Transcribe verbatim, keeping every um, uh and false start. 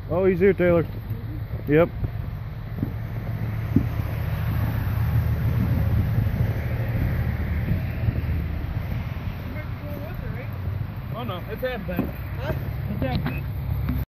Oh, he's here, Taylor. Yep. Oh no, it's happening. Huh? It's happening.